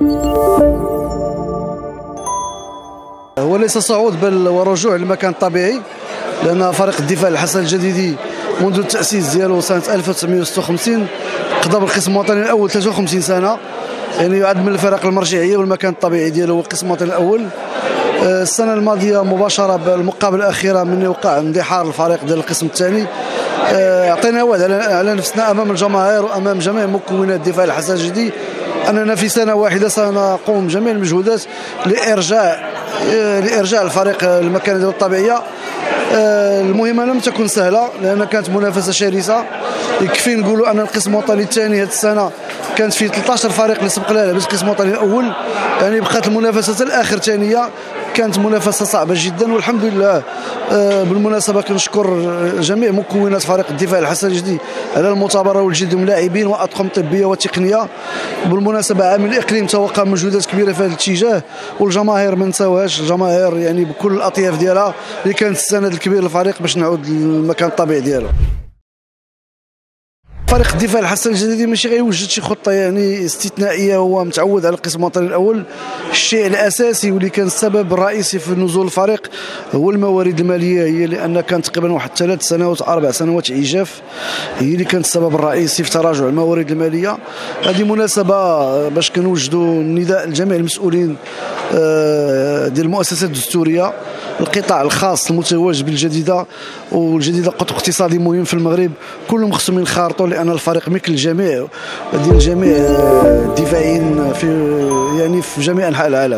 هو ليس صعود بل ورجوع للمكان الطبيعي، لأن فريق الدفاع الحسن الجديدي منذ التأسيس ديالو سنة 1956 قضى بالقسم الوطني الأول 53 سنة، يعني يعد من الفرق المرجعية والمكان الطبيعي ديالو هو القسم الوطني الأول. السنة الماضية مباشرة بالمقابلة الأخيرة من وقع اندحار الفريق ديال القسم الثاني، أعطينا وعد على نفسنا أمام الجماهير وأمام جميع مكونات الدفاع الحسن الجديدي أننا في سنة واحدة سنقوم بجميع المجهودات لإرجاع الفريق لمكانته الطبيعية. المهمة لم تكن سهلة لأن كانت منافسة شرسة. يكفي نقولوا أن القسم الوطني الثاني هذه السنة كانت فيه 13 فريق اللي سبق لها لاباس القسم الوطني الأول، يعني بقات المنافسة الآخر ثانية، كانت منافسة صعبة جدا. والحمد لله بالمناسبة كنشكر جميع مكونات فريق الدفاع الحسن الجديدي على المثابرة والجد من لاعبين وأطقم طبية وتقنية. بالمناسبة عامل الإقليم توقع مجهودات كبيرة في هذا الاتجاه، والجماهير ما نساوهاش، الجماهير يعني بكل الأطياف ديالها اللي كانت السند الكبير للفريق باش نعود للمكان الطبيعي ديالو. فريق الدفاع الحسن الجديدي ماشي غيوجد شي خطه يعني استثنائيه، هو متعود على القسم الوطني الاول. الشيء الاساسي واللي كان السبب الرئيسي في نزول الفريق هو الموارد الماليه، هي لان كان تقريبا واحد 3 سنوات 4 سنوات عجاف هي اللي كانت السبب الرئيسي في تراجع الموارد الماليه. هذه مناسبه باش كنوجدوا النداء لجميع المسؤولين ديال المؤسسات الدستوريه، القطاع الخاص المتواجد بالجديده، والجديده قطب اقتصادي مهم في المغرب، كلهم خصهم ينخرطوا لان الفريق مثل جميع الدفاعيين في جميع انحاء العالم.